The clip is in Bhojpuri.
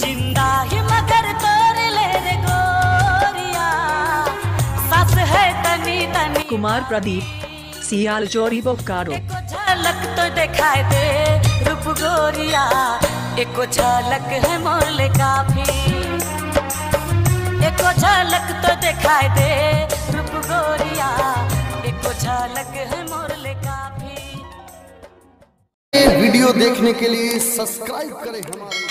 जिंदा ही मगर तोड़ ले रे गोरिया, सास है तनी तनी। कुमार प्रदीप, सियाल चोरी बोकारो। एको झलक तो दिखाई दे रूप गोरिया, एको झलक है मोरले काफी। एको झलक तो दिखाई दे रूप गोरिया, एको झलक है मोरले काफी। वीडियो देखने के लिए सब्सक्राइब करें हमारे